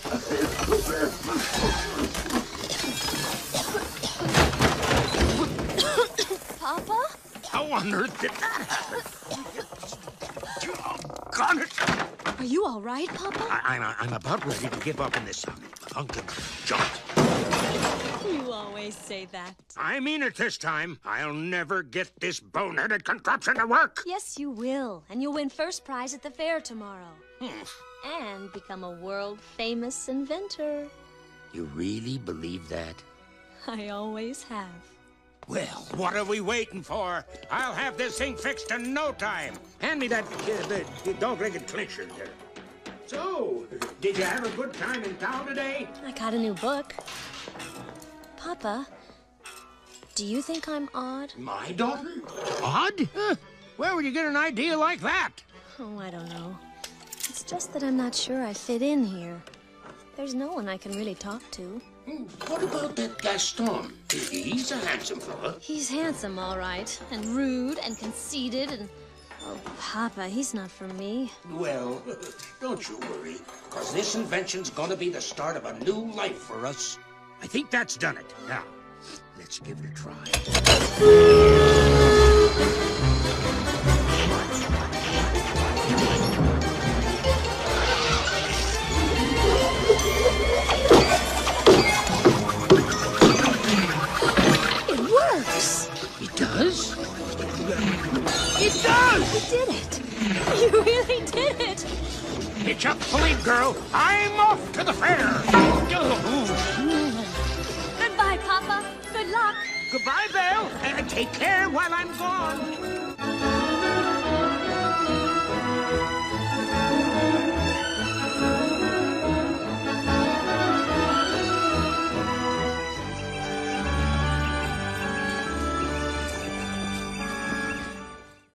Papa? How on earth did that happen? Oh, got it! Are you all right, Papa? I'm about ready to give up in this funkin' junk. You always say that. I mean it this time. I'll never get this boneheaded contraption to work. Yes, you will. And you'll win first prize at the fair tomorrow. And become a world-famous inventor. You really believe that? I always have. Well, what are we waiting for? I'll have this thing fixed in no time. Hand me that the dog-legged clincher there. So, did you have a good time in town today? I got a new book. Papa, do you think I'm odd? My daughter? Odd? Where would you get an idea like that? Oh, I don't know. It's just that I'm not sure I fit in here. There's no one I can really talk to. What about that Gaston? He's a handsome fella. He's handsome, all right, and rude and conceited and... Oh, Papa, he's not for me. Well, don't you worry, because this invention's gonna be the start of a new life for us. I think that's done it. Now, let's give it a try. It works! It does? It does! You did it! You really did it! Hitch up, fully, girl. I'm off to the fair. Goodbye, Papa. Good luck. Goodbye, Belle. And take care while I'm gone.